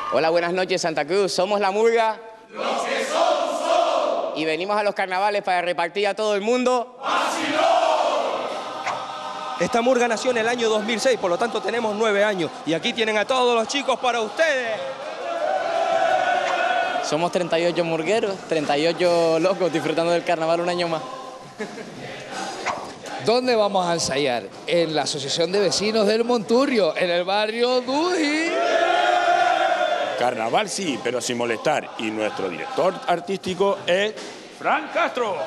Hola, buenas noches, Santa Cruz. Somos La Murga. Los que son. Y venimos a los carnavales para repartir a todo el mundo. ¡Vacilón! Esta murga nació en el año 2006, por lo tanto tenemos 9 años. Y aquí tienen a todos los chicos para ustedes. Somos 38 murgueros, 38 locos disfrutando del carnaval un año más. ¿Dónde vamos a ensayar? En la Asociación de Vecinos del Monturrio, en el barrio Duji. Carnaval sí, pero sin molestar. Y nuestro director artístico es Fran Castro.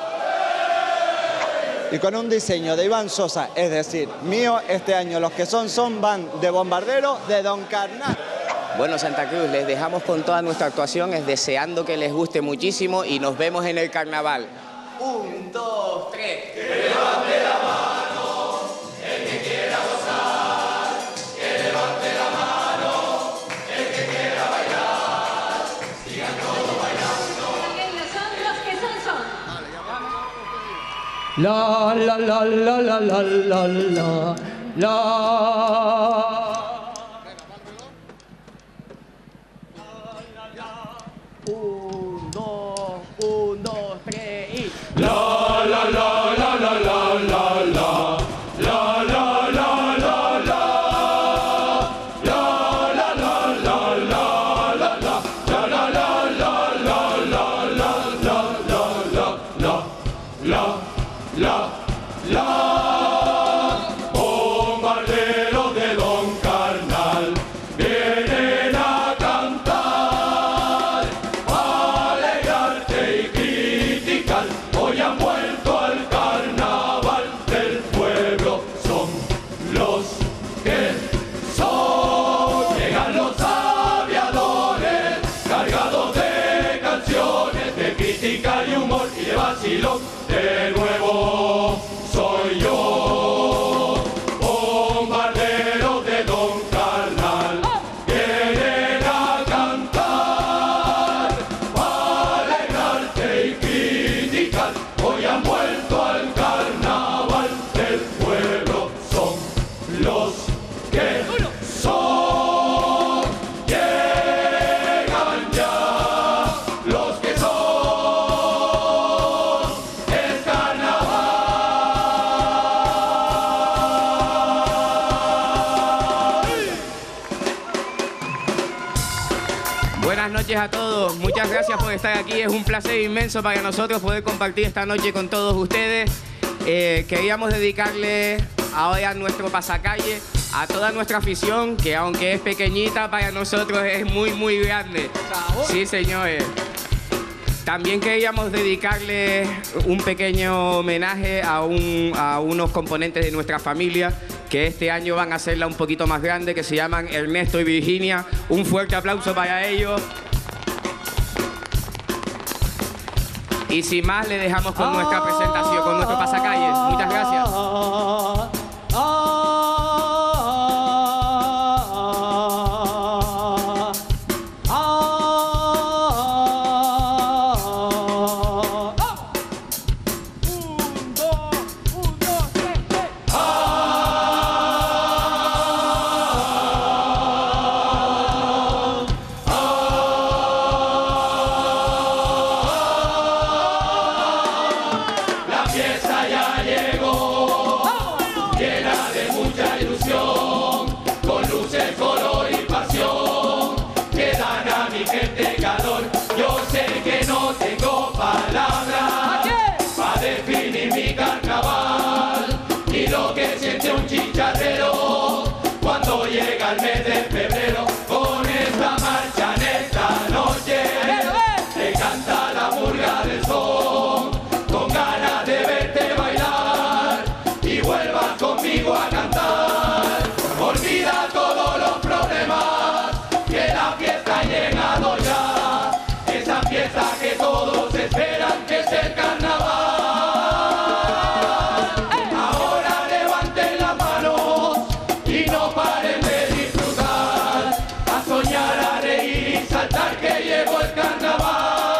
Y con un diseño de Iván Sosa, es decir, mío, este año los que son van de bombardero de Don Carnal. Bueno, Santa Cruz, les dejamos con toda nuestra actuación, es deseando que les guste muchísimo y nos vemos en el carnaval. 1, 2, 3. Que levante la mano, el que quiera gozar. Que levante la mano, el que quiera bailar. Sigan todos bailando. Ellos son los que son. La la la la la la la la la. 1, 2, 3 y La la la la la la la la. La la la la la. La la la la la la la. La la la la la la la la. Bombarderos de Don Carnal vienen a cantar, a alegrarte y criticar. Hoy han vuelto al carnaval del pueblo, son los que son. Llegan los aviadores cargados de canciones de crítica y humor y de vacilón. De nuevo soy yo, bombardero de Don Carnal, vienen a cantar, a alegrarte y criticar. Hoy han vuelto al carnaval del pueblo, son los que son. Llegan ya los que son. Es carnaval. Buenas noches a todos, muchas gracias por estar aquí, es un placer inmenso para nosotros poder compartir esta noche con todos ustedes. Queríamos dedicarle ahora a nuestro pasacalle, a toda nuestra afición, que aunque es pequeñita, para nosotros es muy, muy grande. Sí, señores. También queríamos dedicarle un pequeño homenaje a unos componentes de nuestra familia que este año van a hacerla un poquito más grande, que se llaman Ernesto y Virginia. Un fuerte aplauso para ellos. Y sin más, le dejamos con nuestra presentación, con nuestro pasacalles. Muchas gracias. La fiesta ya llegó, llena de mucha ilusión, con luces, color y pasión, que dan a mi gente calor. Yo sé que no tengo palabras para definir mi carnaval, ni lo que siente un chicharrero cuando llega el mes de febrero. Con esta marcha en esta noche, te canta la murga del sol, con ganas de verte bailar y vuelvas conmigo a cantar. Olvida todos los problemas, que la fiesta ha llegado ya, esa fiesta que todos esperan, que es el carnaval. Ahora levanten las manos y no paren de disfrutar, a soñar, a reír y saltar, que llegó el carnaval.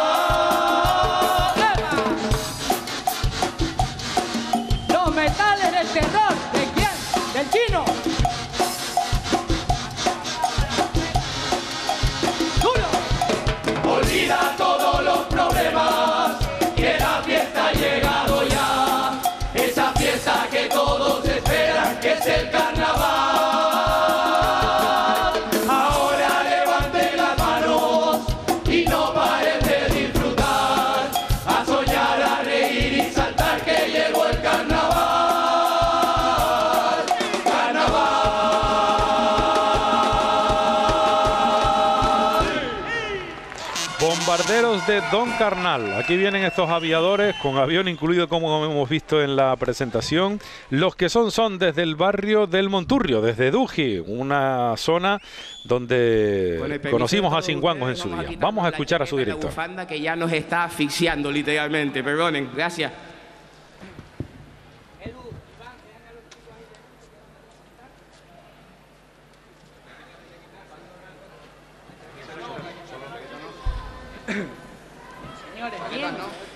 los metales del terror. ¿De quién? Del chino. Bombarderos de Don Carnal. Aquí vienen estos aviadores, con avión incluido, como hemos visto en la presentación. Los que son desde el barrio del Monturrio, desde Duji, una zona donde conocimos a Singuangos en su día. Vamos a escuchar a su director. La bufanda que ya nos está asfixiando literalmente. Perdonen, gracias. Señores, bien.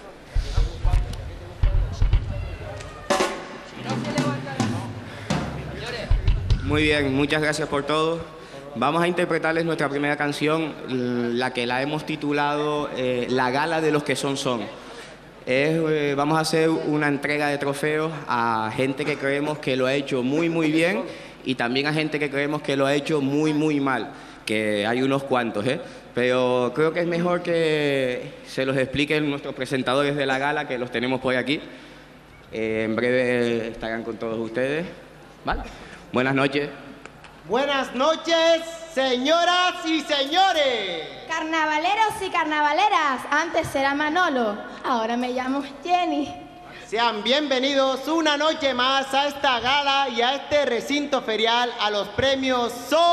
Muy bien, muchas gracias por todo. Vamos a interpretarles nuestra primera canción, la que la hemos titulado La Gala de los que son. Vamos a hacer una entrega de trofeos a gente que creemos que lo ha hecho muy bien y también a gente que creemos que lo ha hecho muy mal, que hay unos cuantos, pero creo que es mejor que se los expliquen nuestros presentadores de la gala, que los tenemos por aquí. En breve estarán con todos ustedes. ¿Vale? Buenas noches. Buenas noches, señoras y señores. Carnavaleros y carnavaleras. Antes era Manolo, ahora me llamo Jenny. Sean bienvenidos una noche más a esta gala y a este recinto ferial, a los premios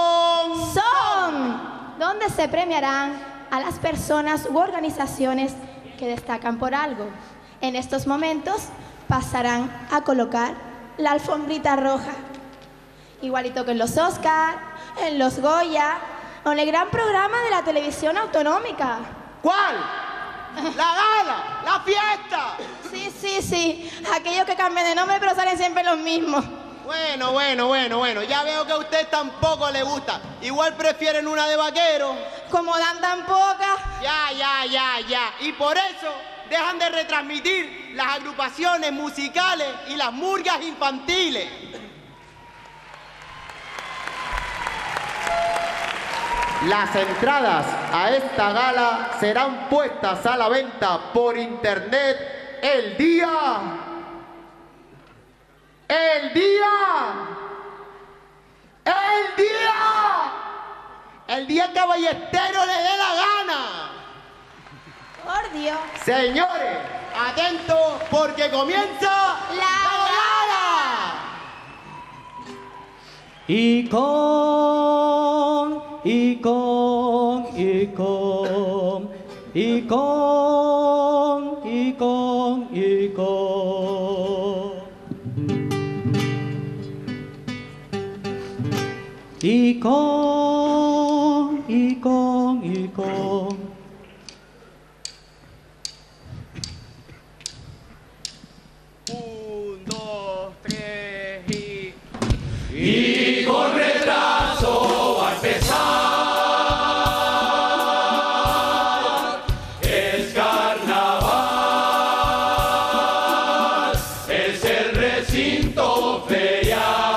Son, donde se premiarán a las personas u organizaciones que destacan por algo. En estos momentos pasarán a colocar la alfombrita roja, igualito que en los Oscar, en los Goya o en el gran programa de la televisión autonómica. ¿Cuál? ¡La gala! ¡La fiesta! Sí, aquellos que cambian de nombre pero salen siempre los mismos. Bueno, ya veo que a usted tampoco le gusta. Igual prefieren una de vaquero. Como dan tan pocas. Ya. Y por eso dejan de retransmitir las agrupaciones musicales y las murgas infantiles. Las entradas a esta gala serán puestas a la venta por internet el día que a Ballesteros le dé la gana. Por Dios. Señores, atentos porque comienza la gala. Y con Un, dos, tres y con retraso va a empezar. Es carnaval, es el recinto ferial.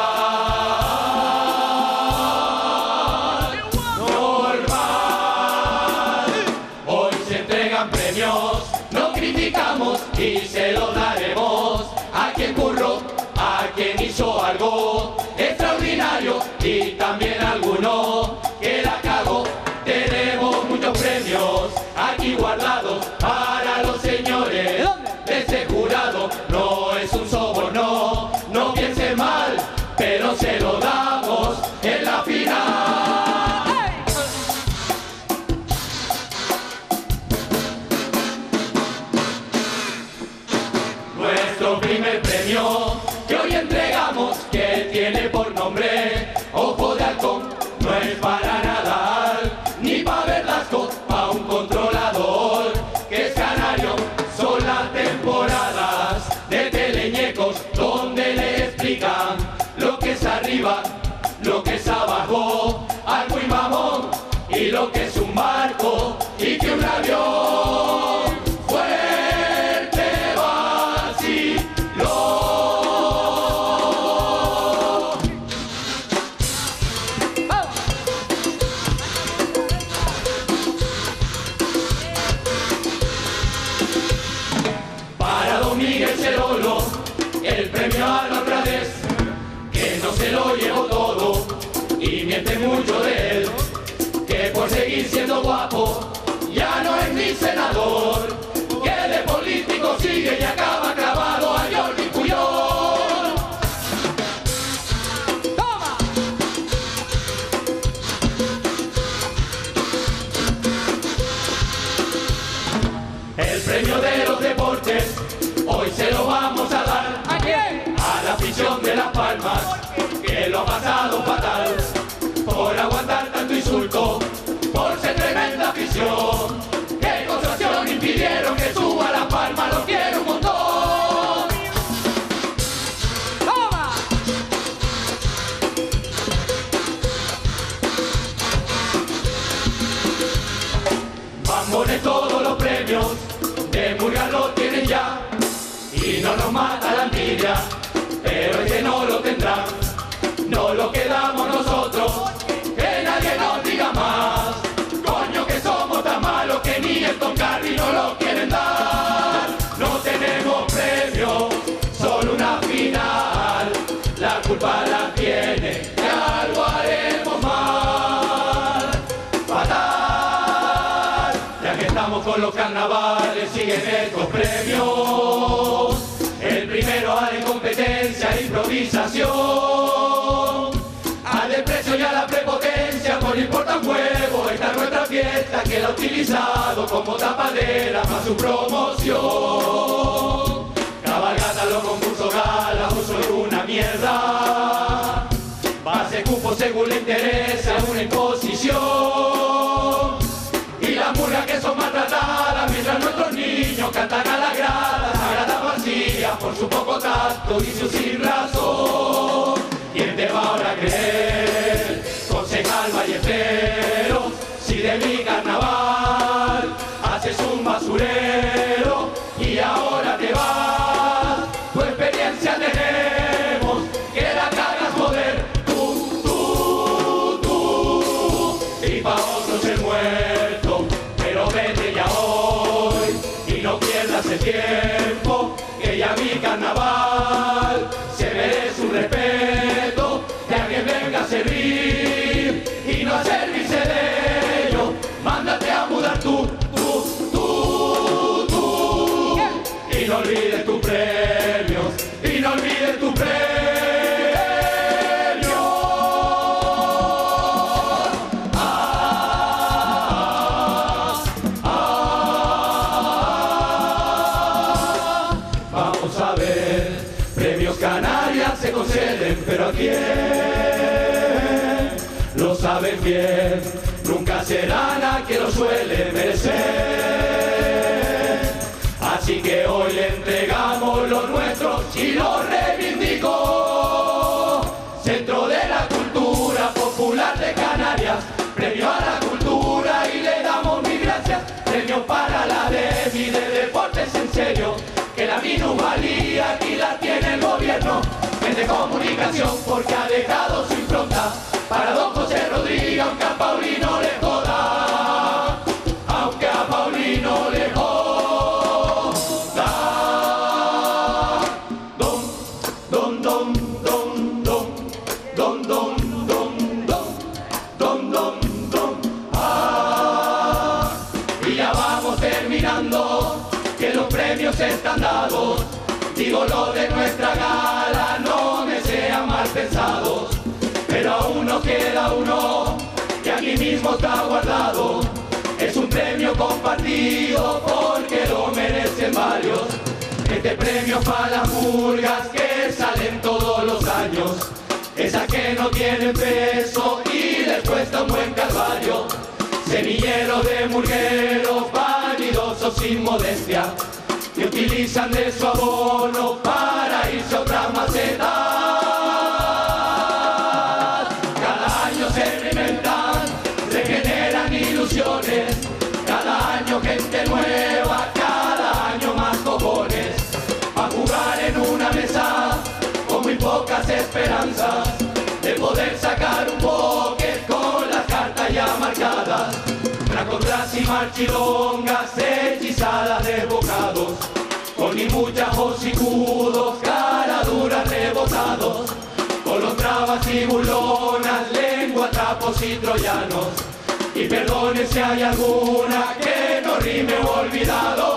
Normal, hoy se entregan premios, no criticamos y se los daremos a quien curró, a quien hizo algo extraordinario y también alguno que la cagó. Tenemos muchos premios aquí guardados para los señores de ese jurado. No es un soborno, no piense mal, pero se lo damos en la final. Nuestro primer premio que hoy entregamos, que tiene por nombre Ojo de Halcón, no es para nadar ni para ver las cosas, para un controlador que es canario. Son las temporadas de Teleñecos donde le explican lo que es arriba, lo que es abajo, algo y mamón, y lo que es un barco y que un avión. El premio a la honradez, que no se lo llevó todo y miente mucho de él, que por seguir siendo guapo ya no es ni honores, hoy se lo vamos a dar. ¿A quién? A la afición de Las Palmas, que lo ha pasado fatal, por aguantar tanto insulto, por ser tremenda afición, que con su acción impidieron que suba Las Palmas, lo quiero un montón. ¡Toma! Bambones todos los premios, de Murga lo tienen ya, y no nos mata la envidia, pero ese no lo tendrá. No lo quedamos nosotros, que nadie nos diga más. Coño que somos tan malos que ni el Don Carly no lo quieren dar. No tenemos premio, solo una final. La culpa la tiene, que algo haremos mal. Fatal, ya que estamos con los carnavales, siguen estos premios. El primero a la incompetencia e improvisación, al desprecio y a la prepotencia, no le importa un huevo. Esta es nuestra fiesta que la ha utilizado como tapadera para su promoción. Cabalgata, los concursos, galas, uso es una mierda. Base cupo según le interesa, una imposición. Y las murgas que son maltratadas, mientras nuestros niños cantan a la grada, sagrada vacía por su poco tacto y su sin razón. ¿Quién te va ahora a creer, concejal Ballesteros, si de mi carnaval haces un basurero y ahora te vas? Tu experiencia tenemos, que la cagas joder, tú, y pa' otros el muerto, pero vete ya hoy y no pierdas el tiempo, que ya mi carnaval se merece un respeto, ya que venga a servir y no a servirse de ello. Mándate a mudar tú, y no olvides tus premios, y no olvides tus premios. Vamos a ver, premios Canarias se conceden, pero ¿a quién? Lo saben bien, nunca serán a quien lo suele merecer. Así que hoy le entregamos lo nuestro y lo reivindico. Centro de la Cultura Popular de Canarias, premio a la cultura y le damos mil gracias. Premio para la DEMI de Deportes en Serio, que la minusvalía aquí la tiene el gobierno. De comunicación porque ha dejado su impronta para don José Rodríguez, aunque a Paulino le joda, aunque a Paulino le joda. Y ya vamos terminando, que los premios están dados. Digo lo de nuestra gala, no me sean mal pensados, pero aún nos queda uno que aquí mismo está guardado. Es un premio compartido porque lo merecen varios. Este premio para las murgas que salen todos los años, esas que no tienen peso y les cuesta un buen calvario. Semilleros de murgueros vanidosos sin modestia, que utilizan de su abono para irse a otras macetas. Cada año se reinventan, regeneran ilusiones, cada año gente nueva, cada año más cojones, a jugar en una mesa con muy pocas esperanzas de poder sacar un pocket con las cartas ya marcadas. Contras y marchilongas hechizadas de bocados, con ni muchas hocicudos, caraduras rebotados, con los trabas y burlonas, lengua, trapos y troyanos. Y perdone si hay alguna que no rime o olvidado.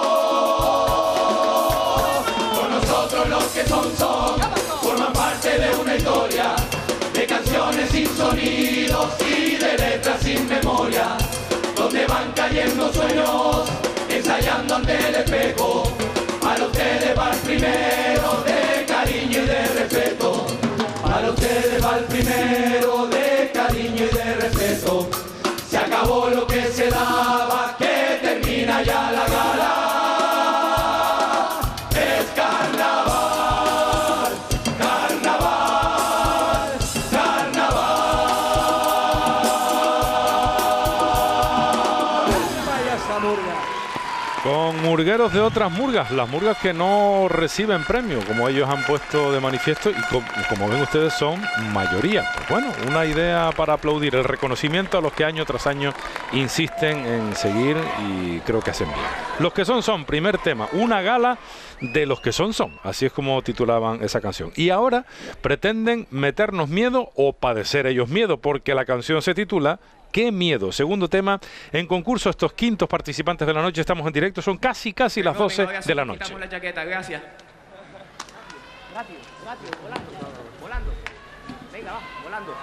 Con nosotros los que son, forman parte de una historia, de canciones sin sonidos y de letras sin memoria, donde van cayendo sueños, ensayando ante el espejo, ustedes va el primero de cariño y de respeto. Para ustedes va el primero de cariño y de respeto. Se acabó lo que se daba, que termina ya la gala. Es carnaval, carnaval, carnaval. Vaya esa murga. Con murgueros de otras murgas, las murgas que no reciben premio, como ellos han puesto de manifiesto, y como ven ustedes son mayoría. Pues bueno, una idea para aplaudir, el reconocimiento a los que año tras año insisten en seguir y creo que hacen bien. Los que son, primer tema, una gala de los que son, así es como titulaban esa canción. Y ahora pretenden meternos miedo o padecer ellos miedo, porque la canción se titula ¡Qué miedo! Segundo tema en concurso, estos quintos participantes de la noche, estamos en directo, son casi las 12 de la noche. Quitamos la chaqueta, gracias. Rápido, volando. Venga, va, volando.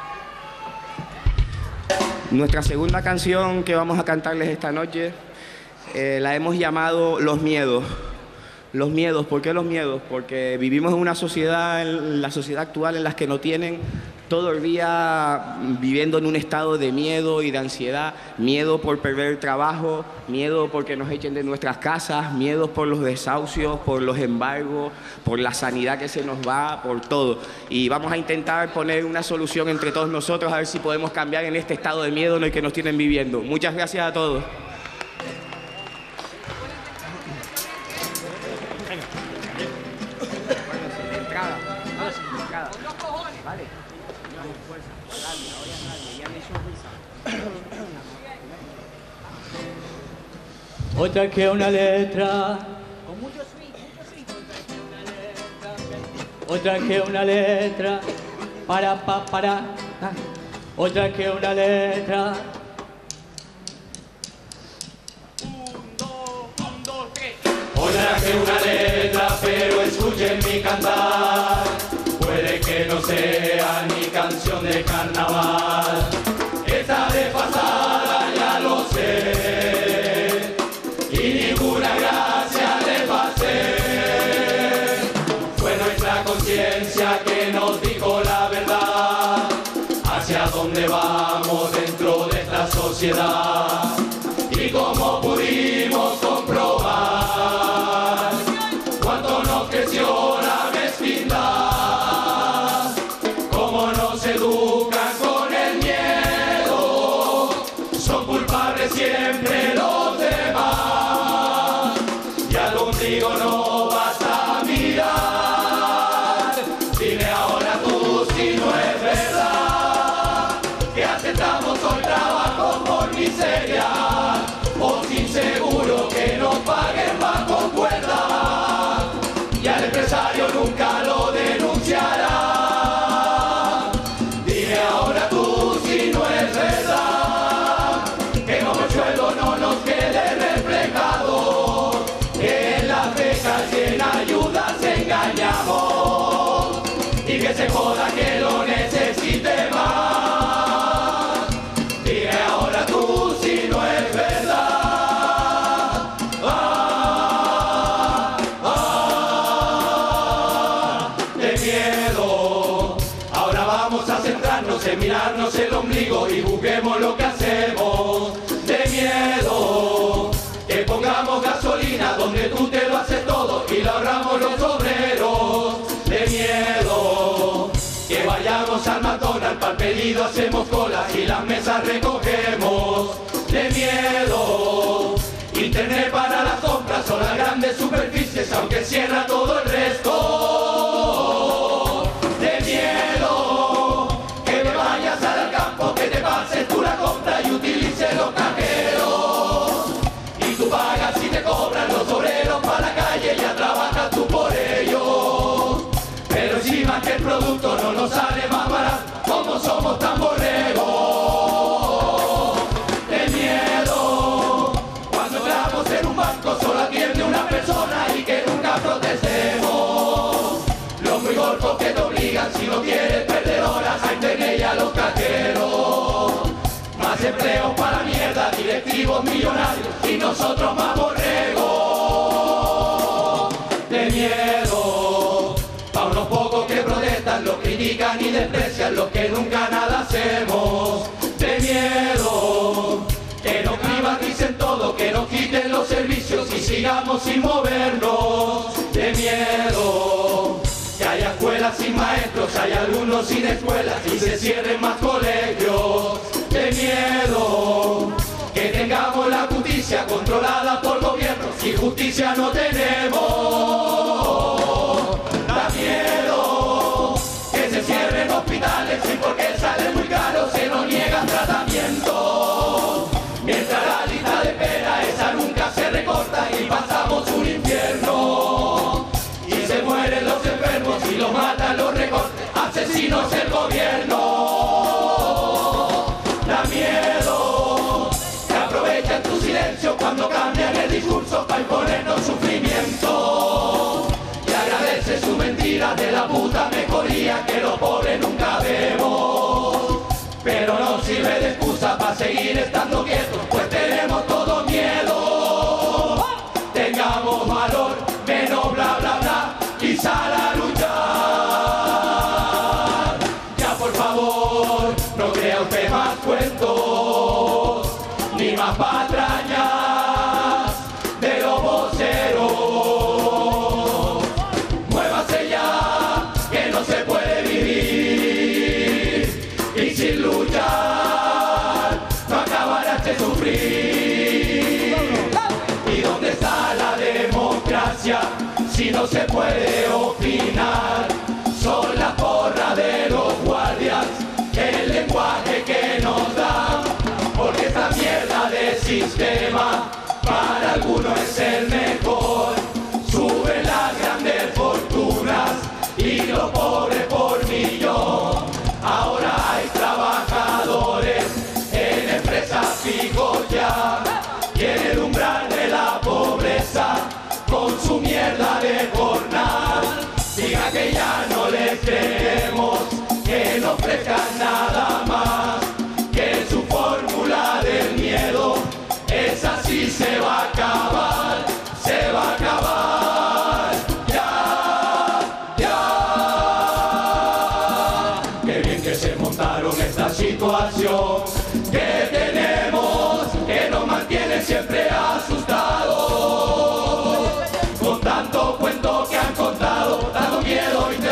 Nuestra segunda canción que vamos a cantarles esta noche la hemos llamado Los Miedos. Los miedos, ¿por qué los miedos? Porque vivimos en una sociedad, en la sociedad actual, en la que no tienen todo el día viviendo en un estado de miedo y de ansiedad, miedo por perder el trabajo, miedo porque nos echen de nuestras casas, miedo por los desahucios, por los embargos, por la sanidad que se nos va, por todo. Y vamos a intentar poner una solución entre todos nosotros, a ver si podemos cambiar en este estado de miedo en el que nos tienen viviendo. Muchas gracias a todos. Otra que una letra, otra que una letra, para, otra que una letra. Otra que una letra, pero escuchen mi cantar. Puede que no sea mi canción de carnaval. Esta de pasada ya lo sé. Y ninguna gracia le va a hacer. Fue nuestra conciencia que nos dijo la verdad. Hacia dónde vamos dentro de esta sociedad. Y cómo pudimos comprobar cuánto nos creció la mezquindad, cómo nos educan con el miedo, son culpables siempre los demás, y al ombligo no basta mirar. Dime ahora tú si no es verdad que aceptamos hoy trabajo por miseria, o sin seguro que nos paguen bajo cuerda, y al empresario nunca lo denunciará. Dime ahora tú si no es verdad que como el sueldo no nos quede reflejado, que en las becas y en ayudas engañamos, y que se joda que lo necesite más. Dime ahora tú si no es verdad. De miedo. Ahora vamos a centrarnos en mirarnos el ombligo y busquemos lo que hacemos. De miedo. Que pongamos gasolina donde tú te lo haces todo y lo ahorramos los obreros. De miedo. Que vayamos al McDonald's, para el pedido hacemos colas y las mesas recogemos. De miedo. Internet para las compras o las grandes superficies, aunque cierra todo el resto. De miedo. Que te vayas al campo, que te pases tú la compra y utilices los cajeros. Y tú pagas y te cobran los obreros para la calle, ya trabajas tú por ellos. Pero encima que el producto no nos sale más barato, como somos tan borregos. De miedo. Cuando entramos en un banco solo atiende una persona y que nunca protestemos. Los muy golpos que te obligan si no quieres perder horas a internet y a los cajeros. Más empleos para la mierda, directivos millonarios y nosotros más borregos. De miedo. Pa' unos pocos que protestan, los critican y desprecian, los que nunca nada hacemos. De miedo, que nos privaticen todo, que nos quiten los servicios y sigamos sin movernos. De miedo, que haya escuelas sin maestros, haya alumnos sin escuelas y se cierren más colegios. De miedo, que tengamos la justicia controlada por gobiernos y justicia no tenemos. Da miedo que se cierren hospitales y porque salen muy caros se nos niegan tratamiento. Mientras la lista de espera esa nunca se recorta y pasamos un infierno. Y se mueren los enfermos y los matan los recortes, asesinos el gobierno. Da miedo que aprovechan tu silencio cuando cambian el discurso para imponernos sufrimiento. Y agradece su mentira de la puta mejoría que los pobres nunca vemos. Pero no sirve de excusa para seguir estando quietos, pues tenemos todo miedo. Tengamos valor, menos bla bla bla y sal a luchar. Ya por favor, no crea usted más cuentos, ni más patrañas de los voceros. Muévase ya, que no se puede vivir y sin luchar no acabarás de sufrir. ¿Y dónde está la democracia si no se puede opinar? Son la porra de los guardias, el lenguaje que nos dan, porque esta mierda de sistema para algunos es el mejor. Suben las grandes fortunas y los pobres por millón. Ahora hay trabajadores en empresas fijos ya, y en el umbral de la pobreza con su mierda de jornal. Diga que ya no les creemos, que no ofrezcan nada más, que su fórmula del miedo esa sí se va a acabar, se va a acabar. Ya. Qué bien que se montaron esta situación que tenemos, que nos mantiene siempre asustados. Con tanto cuento que han contado, dando miedo y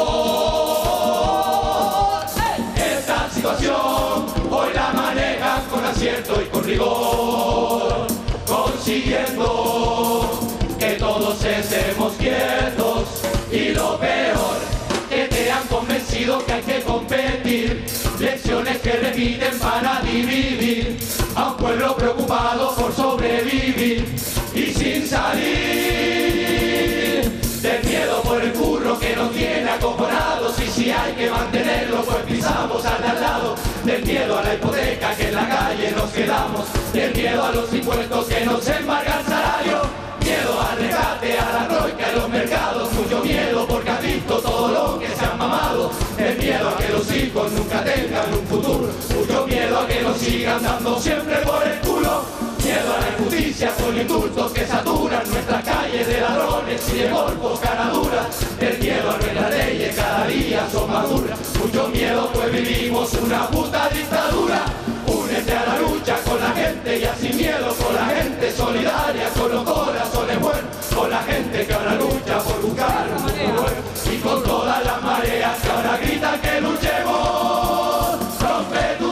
terror. Esta situación hoy la manejan con acierto y con rigor, consiguiendo que todos estemos quietos. Y lo peor, que te han convencido que hay que competir, lecciones que repiten para dividir a un pueblo preocupado por sobrevivir y sin salir del miedo por el curro que nos tiene acojonados. Y si hay que mantenerlo, pues pisamos al de al lado. Del miedo a la hipoteca que en la calle nos quedamos, del miedo a los impuestos que nos embarga el salario, miedo al rescate, a la troika, a los mercados, mucho miedo porque has visto todo lo que se han mamado. El miedo a que los hijos nunca tengan un futuro, mucho miedo a que nos sigan dando siempre por el culo. Miedo a la injusticia con indultos que saturan nuestras calles de ladrones y de golpos caraduras. El miedo a nuestras leyes cada día son más duras, mucho miedo pues vivimos una puta dictadura. Únete a la lucha con la gente ya sin miedo, con la gente solidaria, con los corazones buenos, con la gente que ahora lucha por buscar un mundo bueno, y con todas las mareas que ahora gritan que luchemos. Rompe tu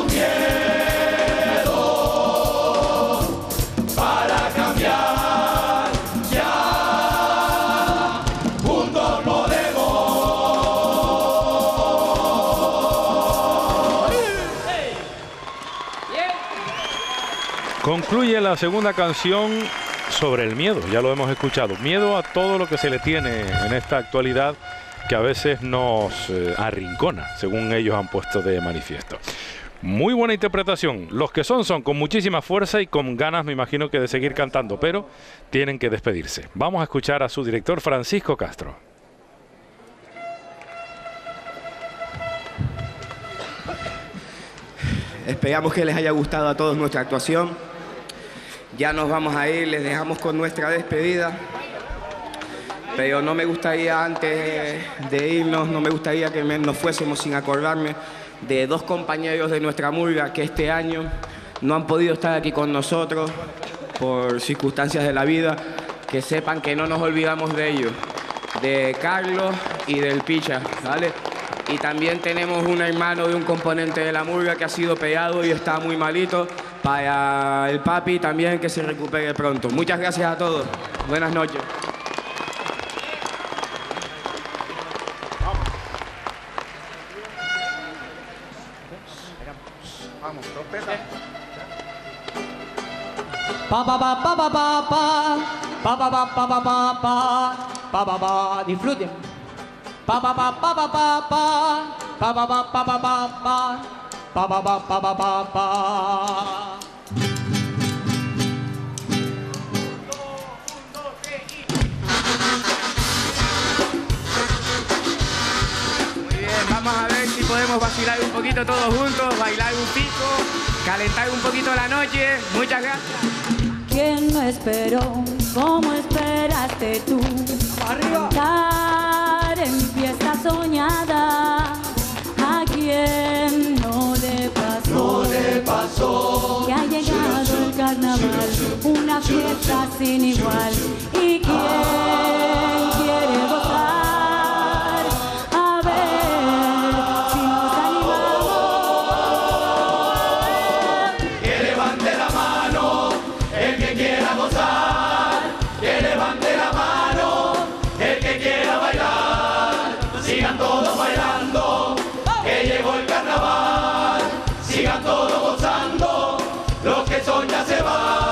miedo para cambiar ya, juntos podemos. Concluye la segunda canción sobre el miedo, ya lo hemos escuchado. Miedo a todo lo que se le tiene en esta actualidad que a veces nos arrincona, según ellos han puesto de manifiesto. Muy buena interpretación. Los que son con muchísima fuerza y con ganas, me imagino, que de seguir cantando, pero tienen que despedirse. Vamos a escuchar a su director, Francisco Castro. Esperamos que les haya gustado a todos nuestra actuación. Ya nos vamos a ir, les dejamos con nuestra despedida. pero no me gustaría antes de irnos, no me gustaría que nos fuésemos sin acordarme de dos compañeros de nuestra murga que este año no han podido estar aquí con nosotros por circunstancias de la vida. Que sepan que no nos olvidamos de ellos, de Carlos y del Picha, ¿vale? Y también tenemos un hermano de un componente de la murga que ha sido pegado y está muy malito. Para el papi también, que se recupere pronto. Muchas gracias a todos. Buenas noches. Vamos, trompeta. Pa pa pa pa pa pa pa pa pa pa pa pa pa pa pa pa, disfruten. Pa pa pa pa pa pa pa pa pa pa pa pa pa pa pa pa pa pa. Muy bien, vamos a ver si podemos vacilar un poquito todos juntos, bailar un pico, calentar un poquito la noche. Muchas gracias. ¿Quién no esperó? ¿Cómo esperaste tú? Cantar en mi fiesta soñada. ¿A quién no le pasó? No le pasó. Que ha llegado el carnaval, una fiesta sin igual. ¿Y quién quiere gozar? A ver si nos animamos. Que levante la mano el que quiera gozar. Que levante la mano el que quiera bailar. Sigan todos bailando, que llegó el carnaval. Sigan todos gozando, los que son ya se van.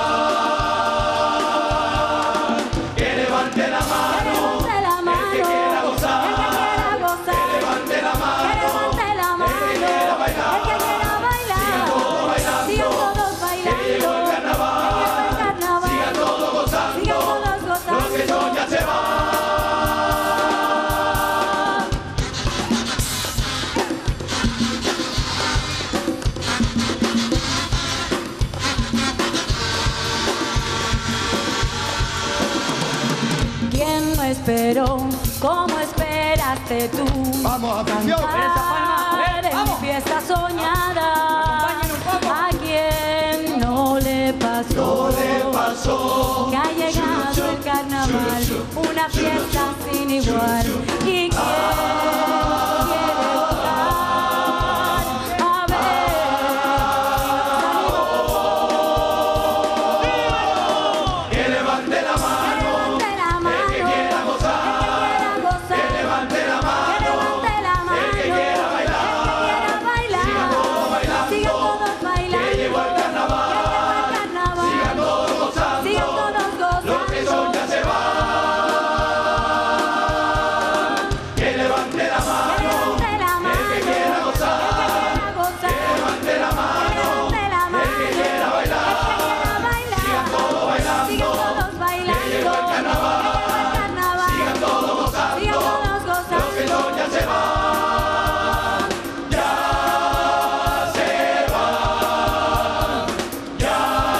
Que levante la mano el que quiera gozar. Que levante la mano el que quiera bailar. Sigan todos bailando, que llegó el carnaval. Sigan todos gozando, los que son ya se van. ¿Quién no esperó? ¿Cómo esperaste tú? Vamos, atención. Cantar en mi fiesta soñada. ¿A quién no le pasó? No le pasó. Que ha llegado el carnaval, una fiesta sin igual. ¿Y quién quiere gozar? A ver. Que levante la mano el que quiera gozar. Que levante la mano el que quiera bailar. Sigan todos bailando, que llegó el carnaval. Sigan todos gozando, los que son ya se van. Que levante la mano el que quiera gozar. Que levante la mano el que quiera bailar. Sigan todos bailando, que llegó el carnaval. Sigan todos gozando, los que son ya se van. Ya se van, ya.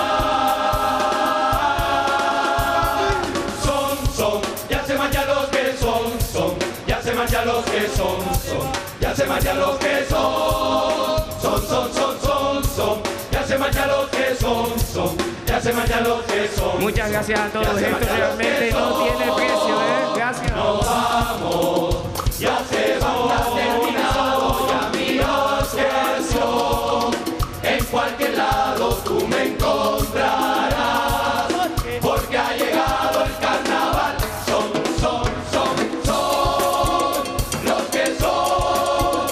Son, ya se van ya los que son. Ya se van ya los que son. Ya se van ya los que son. Son. Ya se van ya los que son. Ya se van ya los que son. Muchas gracias a todos. Esto realmente no tiene precio, ¿eh? Gracias. Nos vamos, ya se van, ya terminado, ya mi canción. En cualquier lado tú me encontrarás, porque ha llegado el carnaval. Son, los que son,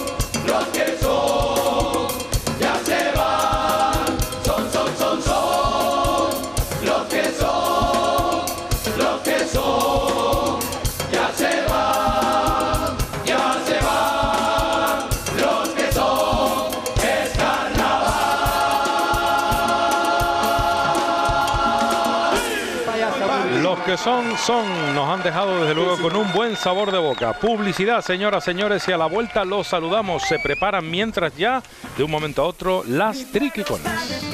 ya se van. Son, los que son, ya se van, los que son, es carnaval. Los que son, nos han dejado desde luego con un buen sabor de boca. Publicidad, señoras, señores, y a la vuelta los saludamos. Se preparan mientras ya, de un momento a otro, las triquiconas.